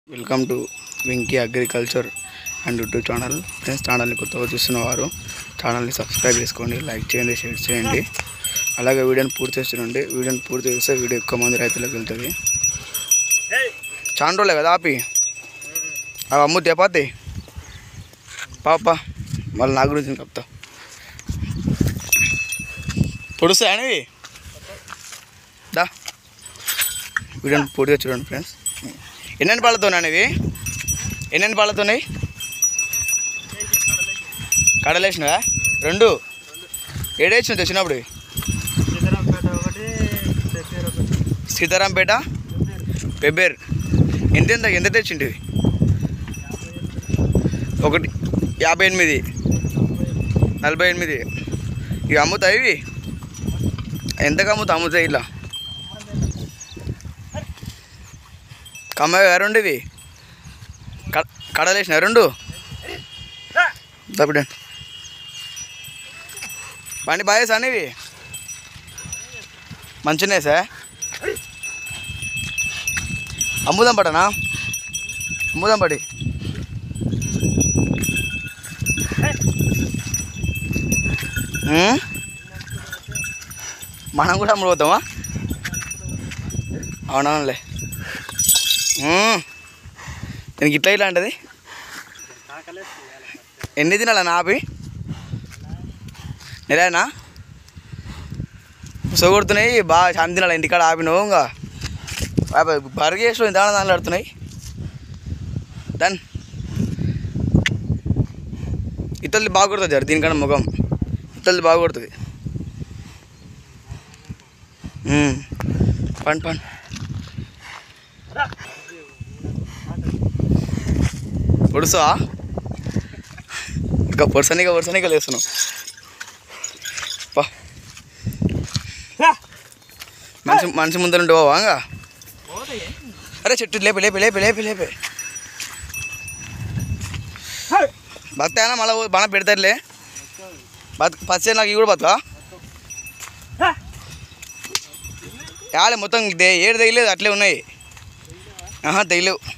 Welcome to Venky agriculture and YouTube channel. Friends, ఛానల్ని కొత్తగా చూస్తున్నవారు ఛానల్ని సబ్స్క్రైబ్ చేసుకోండి, లైక్ చేయండి, షేర్ చేయండి. అలాగే వీడియోని పూర్తి చేస్తుండండి. వీడియోని పూర్తి చేస్తే వీడియో ఎక్కువ మంది రైతులకు వెళ్తుంది. చాలా రోజులే కదా ఆపి అవి అమ్ము తెపాతి పాప మళ్ళీ నా గురించి చెప్తా. పొడుస్తాయనివి దా వీడియోని పూర్తిగా చూడండి ఫ్రెండ్స్. ఎన్నెన్ని పాలతోనే ఇవి? ఎన్నెన్ని పాలతోన్నాయి? కడలేసినవా? రెండు ఏడేసిన తెచ్చినప్పుడు సీతారాంపేట పెబ్బేర్ ఎంత తెచ్చింటివి? ఒకటి 58, 48. ఇవి అమ్ముతాయి. ఇవి ఎంతకు అమ్ముతాయి? ఇట్లా కమ్మాయి రెండు. ఇవి కడలేసిన రెండు తప్పుడు పండి బాగా సార్. ఇవి మంచినే సార్. అమ్ముదాం పడనా? అమ్ముదాం పడి. మనం కూడా అమ్ముడుపోతామా? అవునవునులే. నేను ఇట్లా ఇలాంటిది ఎన్ని తినాలా నాపి నెలనా సొగొడుతున్నాయి బాగా శాంతి తినాలి. ఇంటికాడ ఆపినవు ఇంకా బర్గ చేసి దాంట్లో ఆడుతున్నాయి. దాని ఇతరులు బాగా కొడుతుంది సార్. దీనికన్నా ముఖం ఇతరులు బాగా కొడుతుంది. పండు పండు పొడుసా ఇంకా పొరసనిగా లేస్తున్నావు. మనిషి ముందర ఉంటే బాగా. అరే చెట్టు లేపే బతాయనా మళ్ళీ బాగా పెడతారులే. పచ్చే నాకు ఇవి కూడా బతుకా యాలే మొత్తం ఏడు తెగలేదు. అట్లే ఉన్నాయి. తెగలేవు.